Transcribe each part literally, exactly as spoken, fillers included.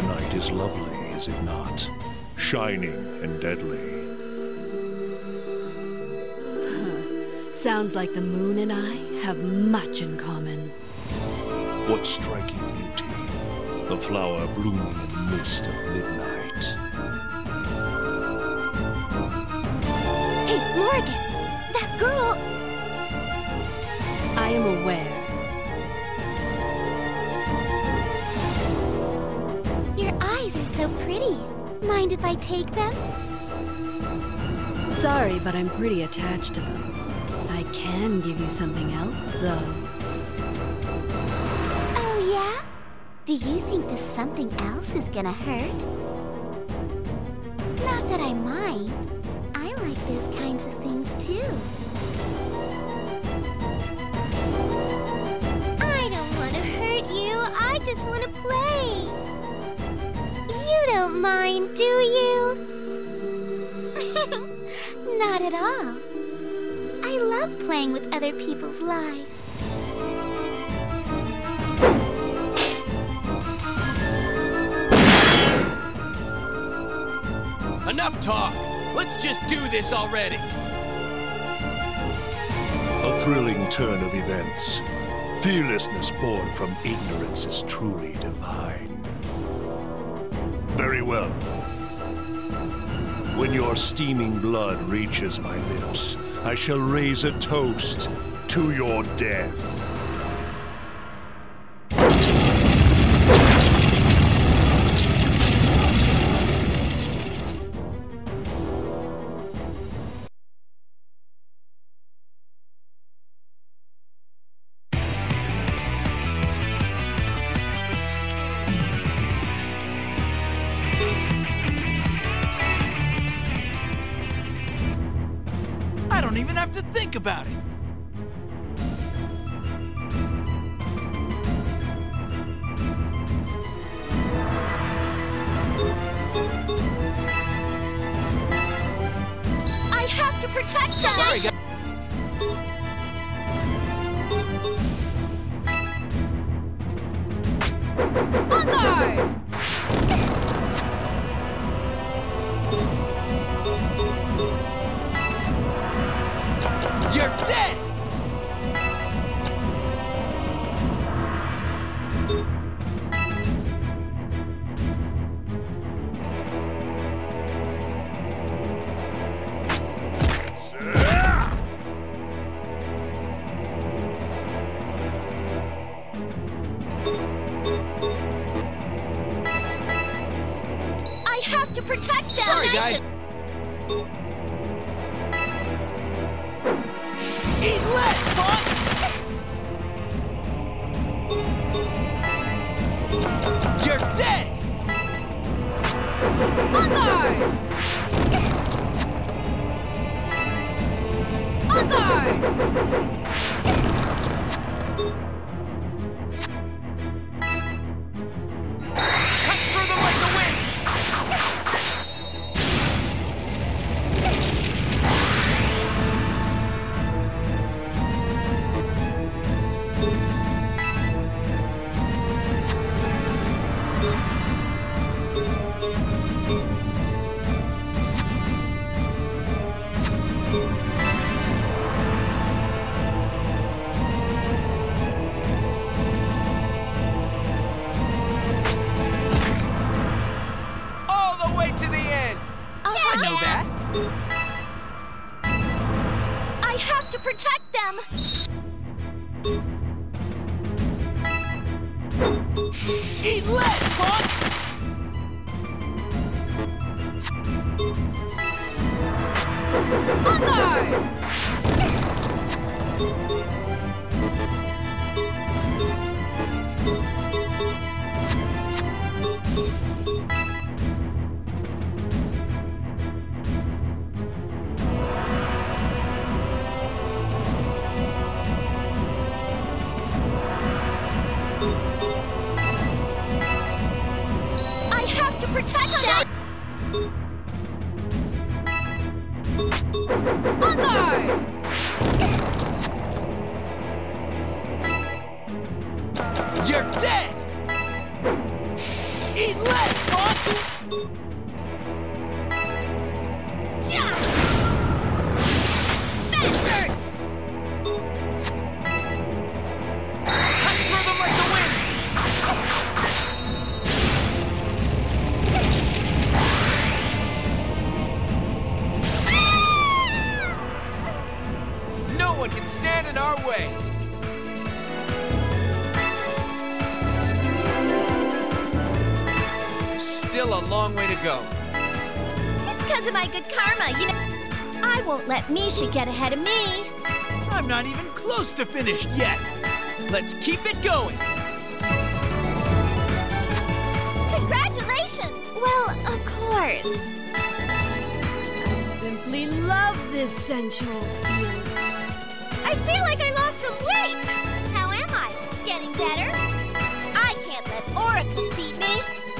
night is lovely, is it not? Shining and deadly. Sounds like the moon and I have much in common. What striking beauty. The flower blooming in the mist of midnight. Hey, Morgan! That girl... I am aware. Your eyes are so pretty. Mind if I take them? Sorry, but I'm pretty attached to them. I can give you something else, though. Oh, yeah? Do you think this something else is gonna hurt? Not that I mind. I like those kinds of things, too. I don't want to hurt you. I just want to play. You don't mind, do you? Not at all. I love playing with other people's lives. Enough talk! Let's just do this already! A thrilling turn of events. Fearlessness born from ignorance is truly divine. Very well. When your steaming blood reaches my lips, I shall raise a toast to your death. I don't even have to think about it. I have to protect them! Sorry, guys. On guard! You're dead! I have to protect them! Sorry, guys. Eat less, punk! You're dead! On guard! On guard! Cut through them like the wind! All the way to the end! Uh-huh. I know that. I have to protect them! Eat less, punk! On guard! I have to protect them! On guard! You're dead! Eat less! Still a long way to go. It's because of my good karma, you know. I won't let Misha get ahead of me. I'm not even close to finished yet. Let's keep it going. Congratulations! Well, of course. I simply love this sensual feeling. I feel like I lost some weight. How am I? Getting better? I can't let Oracles beat me.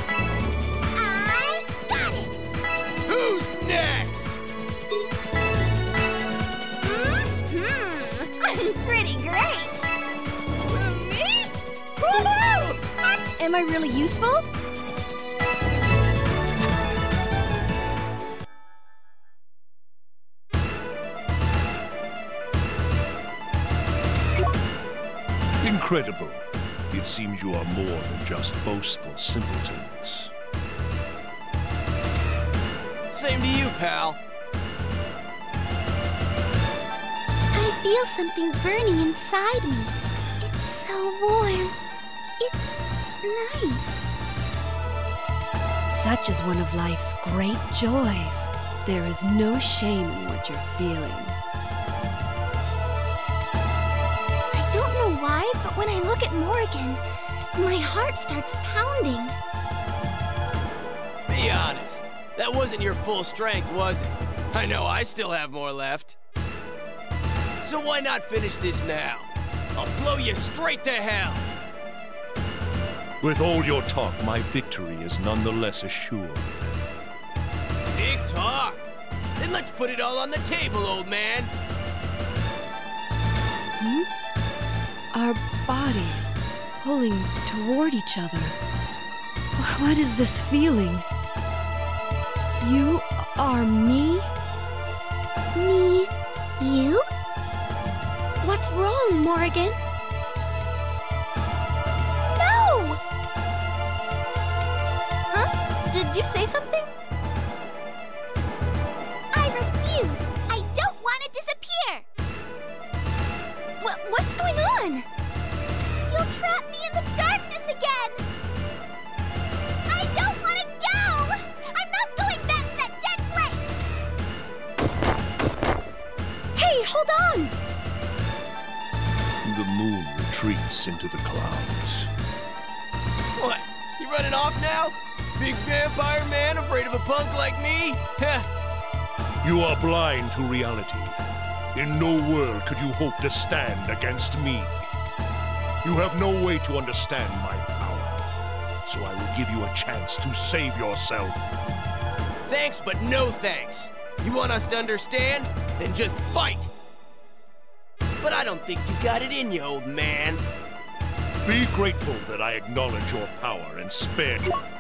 I got it. Who's next? Mm-hmm. I'm pretty great. Me? Woohoo! Am I really useful? Incredible. It seems you are more than just boastful simpletons. Same to you, pal. I feel something burning inside me. It's so warm. It's nice. Such is one of life's great joys. There is no shame in what you're feeling. I don't know why, but when I look at Morgan, my heart starts pounding. Be honest. That wasn't your full strength, was it? I know I still have more left. So why not finish this now? I'll blow you straight to hell. With all your talk, my victory is nonetheless assured. Big talk. Then let's put it all on the table, old man. Hmm? Our bodies pulling toward each other. Wh- What is this feeling? You are me? Me? You? What's wrong, Morgan? No! Huh? Did you say something? I refuse. I don't want to disappear. What, what's going on? You'll trap me in the darkness again. I don't want to go. I'm not going back to that dead place. Hey, hold on. The moon retreats into the clouds. What? You running off now? Big vampire man afraid of a punk like me? Heh. You are blind to reality. In no world could you hope to stand against me. You have no way to understand my power, so I will give you a chance to save yourself. Thanks, but no thanks. You want us to understand? Then just fight. But I don't think you got it in you, old man. Be grateful that I acknowledge your power and spare...